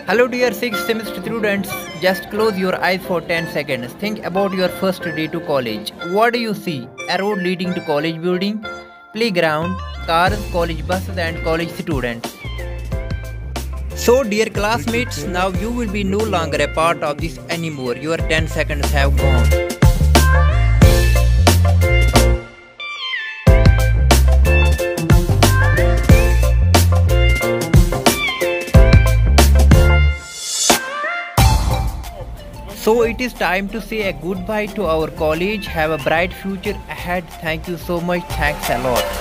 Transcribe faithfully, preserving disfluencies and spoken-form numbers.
Hello dear sixth semester students, just close your eyes for ten seconds. Think about your first day to college. What do you see? A road leading to college building, playground, cars, college buses and college students. So dear classmates, now you will be no longer a part of this anymore. Your ten seconds have gone. So it is time to say a goodbye to our college. Have a bright future ahead. Thank you so much. Thanks a lot.